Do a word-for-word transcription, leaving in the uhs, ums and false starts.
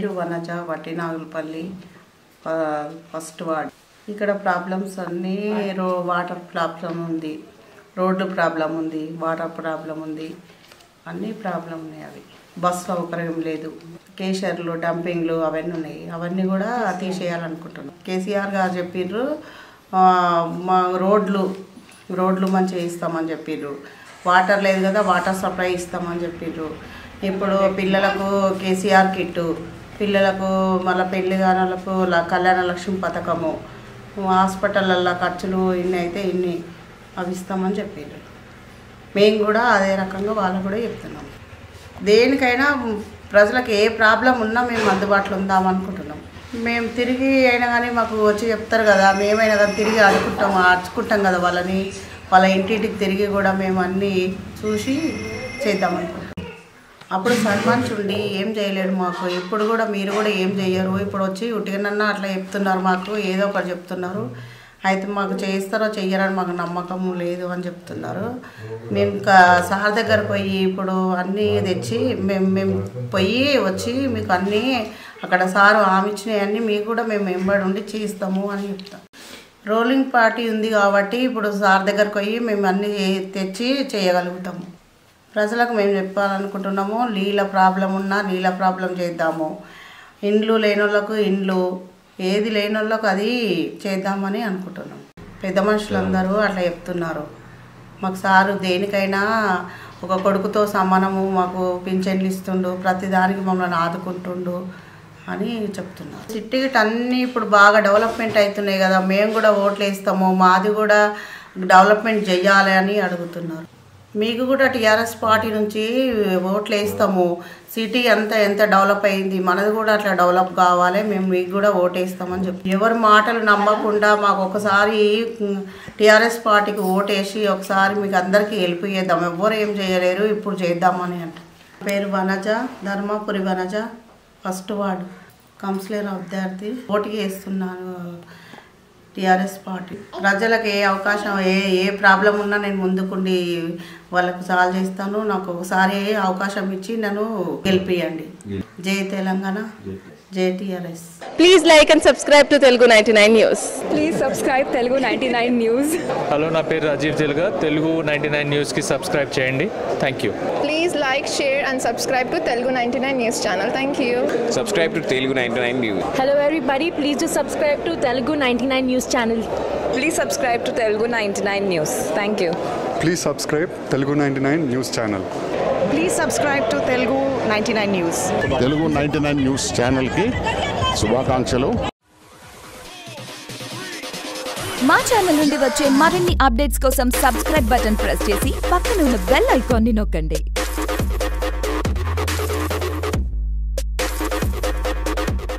పేరు Vanaja, Vattinagulapalli first ward. ఇక్కడ problems అన్నీ రో వాటర్ ప్రాబ్లం ఉంది, రోడ్డు ప్రాబ్లం ఉంది, వాటర్ ప్రాబ్లం ఉంది, అన్నీ ప్రాబ్లం ఉన్నాయి. అవి బస్ సౌకర్యం లేదు, కేషర్లు డంపింగ్లు అవన్నీ ఉన్నాయి. అవన్నీ కూడా తీసేయాలనుకుంటున్నాం. కేసీఆర్ గారు చెప్పిర్రు మా రోడ్లు రోడ్లు మంచిగా ఇస్తామని చెప్పిర్రు. వాటర్ లేదు కదా, వాటర్ సప్లై ఇస్తామని చెప్పిర్రు. ఇప్పుడు పిల్లలకు కేసీఆర్ కిట్టు, పిల్లలకు మళ్ళీ పెళ్లి కానులకు కళ్యాణ లక్ష్మి పథకము, హాస్పిటళ్ళల్లో ఖర్చులు ఇన్ని అయితే ఇన్ని అవి ఇస్తామని చెప్పారు. మేము కూడా అదే రకంగా వాళ్ళు కూడా చెప్తున్నాం. దేనికైనా ప్రజలకు ఏ ప్రాబ్లం ఉన్నా మేము అందుబాటులో ఉందామనుకుంటున్నాం. మేము తిరిగి అయినా కానీ మాకు వచ్చి చెప్తారు కదా, మేమైనా కానీ తిరిగి అడుకుంటాం అడుచుకుంటాం కదా వాళ్ళని. వాళ్ళ ఇంటింటికి తిరిగి కూడా మేము అన్నీ చూసి చేద్దామనుకుంటాం. అప్పుడు సర్పంచ్ ఉండి ఏం చేయలేడు మాకు. ఇప్పుడు కూడా మీరు కూడా ఏం చేయరు. ఇప్పుడు వచ్చి ఉట్టిగానన్నా అట్లా చెప్తున్నారు, మాకు ఏదో ఒకటి చెప్తున్నారు. అయితే మాకు చేస్తారో చెయ్యరని మాకు నమ్మకం లేదు అని చెప్తున్నారు. మేము ఇంకా సార్ దగ్గర పోయి ఇప్పుడు అన్నీ తెచ్చి మేము మేము పోయి వచ్చి మీకు అన్నీ అక్కడ సారు హామీ ఇచ్చినవన్నీ మీకు కూడా మేము వెంబడి ఉండి చేస్తాము అని చెప్తాం. రోలింగ్ పార్టీ ఉంది కాబట్టి ఇప్పుడు సార్ దగ్గరకు పోయి మేము అన్నీ తెచ్చి చేయగలుగుతాము. ప్రజలకు మేము చెప్పాలనుకుంటున్నాము, నీళ్ళ ప్రాబ్లం ఉన్నా నీళ్ళ ప్రాబ్లం చేద్దాము, ఇండ్లు లేని వాళ్ళకు ఇండ్లు, ఏది లేని వాళ్ళకు అది చేద్దామని అనుకుంటున్నాం. పెద్ద మనుషులందరూ అట్లా చెప్తున్నారు. మాకు సారు దేనికైనా ఒక కొడుకుతో సమానము, మాకు పింఛన్లు ఇస్తుండు, ప్రతిదానికి మమ్మల్ని ఆదుకుంటుండు అని చెప్తున్నారు. సిటీకి అన్నీ ఇప్పుడు బాగా డెవలప్మెంట్ అవుతున్నాయి కదా, మేము కూడా ఓట్లు వేస్తాము, మాది కూడా డెవలప్మెంట్ చెయ్యాలి అని అడుగుతున్నారు. మీకు కూడా టీఆర్ఎస్ పార్టీ నుంచి ఓట్లు వేస్తాము, సిటీ అంతా ఎంత డెవలప్ అయింది, మనది కూడా అట్లా డెవలప్ కావాలి, మేము మీకు కూడా ఓటు వేస్తామని చెప్పి ఎవరి మాటలు నమ్మకుండా మాకు ఒకసారి టీఆర్ఎస్ పార్టీకి ఓటు వేసి ఒకసారి మీకు అందరికీ హెల్ప్ చేద్దాం. ఎవ్వరు ఏం చేయలేరు, ఇప్పుడు చేద్దామని అంట. పేరు Vanaja, Dharmapuri Vanaja, first ward councillor అభ్యర్థి. ఓటుకి వేస్తున్నాను టీఆర్ఎస్ పార్టీ. ప్రజలకు ఏ అవకాశం ఏ ఏ ప్రాబ్లం ఉన్నా నేను ముందుకుండి వాళ్ళకు సాల్వ్ చేస్తాను. నాకు ఒకసారి అవకాశం ఇచ్చి నన్ను గెలిపియండి. జై తెలంగాణ, జై TRS. Please like and subscribe to Telugu ninety nine news. Please subscribe Telugu ninety nine news. Hello, నా పేరు రాజీవ్ తెలుగా. తెలుగు నైంటీ నైన్ న్యూస్కి సబ్స్క్రైబ్ చేయండి. Thank you. Please like, share and subscribe to Telugu ninety nine news channel. Thank you. Subscribe to Telugu ninety-nine News. Hello everybody, please do subscribe to Telugu ninety-nine News channel. Please subscribe to Telugu ninety nine News. Thank you. Please subscribe Telugu ninety-nine News channel. Please subscribe to Telugu ninety nine News. Telugu ninety nine news ఛానల్కి శుభాకాంక్షలు. మా channel నుండి వచ్చే మరిన్ని updates కోసం subscribe button press చేసి పక్కన ఉన్న బెల్ ఐకాన్ని నొక్కండి.